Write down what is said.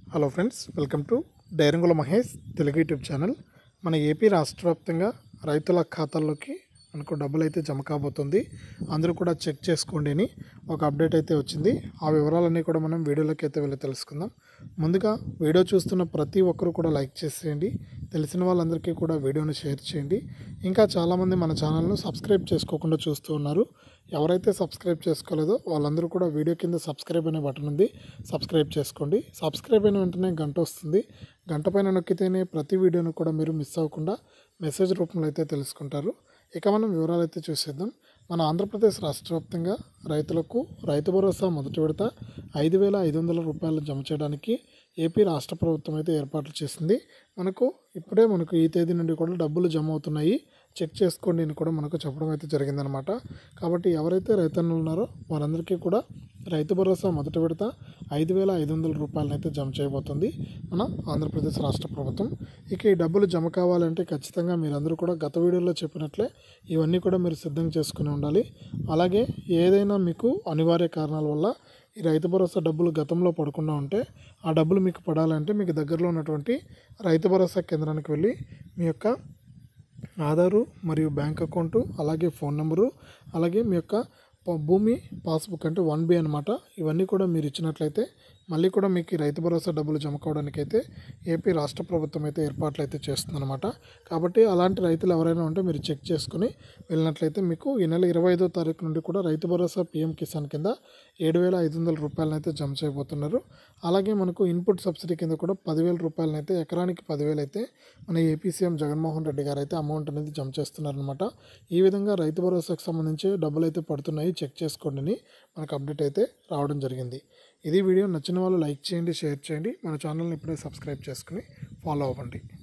Hello friends, welcome to డైరంగుల Mahesh Telugu YouTube channel. మన AP రాష్ట్ర వ్యాప్తంగా రైతుల ఖాతాల్లోకి మనకు డబ్బులు అయితే జమ కాబోతుంది. అందరూ కూడా చెక్ చేసుకోండి అని ఒక అప్డేట్ అయితే వచ్చింది. ఆ వివరాలన్నీ కూడా మనం వీడియోలోకి అయితే వెళ్ళి తెలుసుకుందాం. ముందుగా వీడియో చూస్తున్న ప్రతి ఒక్కరు కూడా లైక్ చేసేయండి. తెలిసిన వాళ్ళందరికీ కూడా వీడియోని షేర్ చేయండి. ఇంకా చాలామంది మన ఛానల్ను సబ్స్క్రైబ్ చేసుకోకుండా చూస్తూ ఉన్నారు. ఎవరైతే సబ్స్క్రైబ్ చేసుకోలేదో వాళ్ళందరూ కూడా వీడియో కింద సబ్స్క్రైబ్ అనే బటన్ ఉంది, సబ్స్క్రైబ్ చేసుకోండి. సబ్స్క్రైబ్ అయిన వెంటనే గంట వస్తుంది. గంట పైన నొక్కితేనే ప్రతి వీడియోను కూడా మీరు మిస్ అవ్వకుండా మెసేజ్ రూపంలో అయితే తెలుసుకుంటారు. ఇక మనం వివరాలు అయితే చూసేద్దాం. మన ఆంధ్రప్రదేశ్ రాష్ట్ర వ్యాప్తంగా రైతులకు రైతు భరోసా మొదటి విడత 5,500 రూపాయలు జమ చేయడానికి ఏపీ రాష్ట్ర ప్రభుత్వం అయితే ఏర్పాట్లు చేసింది. ఇప్పుడే ఈ తేదీ నుండి కూడా డబ్బులు జమ అవుతున్నాయి, చెక్ చేసుకోండి అని కూడా మనకు చెప్పడం అయితే జరిగిందనమాట. కాబట్టి ఎవరైతే రైతన్నులు ఉన్నారో వారందరికీ కూడా రైతు భరోసా మొదటి విడత 5,500 రూపాయలను అయితే జమ చేయబోతుంది మన ఆంధ్రప్రదేశ్ రాష్ట్ర ప్రభుత్వం. ఇక ఈ డబ్బులు జమ కావాలంటే ఖచ్చితంగా మీరందరూ కూడా గత వీడియోలో చెప్పినట్లే ఇవన్నీ కూడా మీరు సిద్ధం చేసుకుని ఉండాలి. అలాగే ఏదైనా మీకు అనివార్య కారణాల వల్ల ఈ రైతు భరోసా డబ్బులు గతంలో పడకుండా ఉంటే ఆ డబ్బులు మీకు పడాలంటే మీకు దగ్గరలో ఉన్నటువంటి రైతు భరోసా కేంద్రానికి వెళ్ళి మీ యొక్క ఆధారు మరియు బ్యాంక్ అకౌంటు, అలాగే ఫోన్ నెంబరు, అలాగే మీ యొక్క భూమి పాస్బుక్ అంటే 1B అనమాట, ఇవన్నీ కూడా మీరు ఇచ్చినట్లయితే మళ్ళీ కూడా మీకు ఈ రైతు భరోసా డబ్బులు జమ కావడానికి అయితే ఏపీ రాష్ట్ర ప్రభుత్వం అయితే ఏర్పాట్లు అయితే చేస్తుందన్నమాట. కాబట్టి అలాంటి రైతులు ఎవరైనా ఉంటే మీరు చెక్ చేసుకుని వెళ్ళినట్లయితే మీకు ఈ నెల 25వ తారీఖు నుండి కూడా రైతు భరోసా PM కిసాన్ కింద 7,500 రూపాయలను అయితే జమ చేయబోతున్నారు. అలాగే మనకు ఇన్పుట్ సబ్సిడీ కింద కూడా 10,000 రూపాయలను అయితే ఎకరానికి 10,000 అయితే మన ఏపీ సీఎం జగన్మోహన్ రెడ్డి గారు అయితే అమౌంట్ అనేది జమ చేస్తున్నారనమాట. ఈ విధంగా రైతు భరోసాకు సంబంధించి డబ్బులు అయితే పడుతున్నాయి, చెక్ చేసుకోండి అని మనకు అప్డేట్ అయితే రావడం జరిగింది. ఇది వీడియో నచ్చిన వాళ్ళు లైక్ చేయండి, షేర్ చేయండి. మన ఛానల్ని ఇప్పుడే సబ్స్క్రైబ్ చేసుకుని ఫాలో అవ్వండి.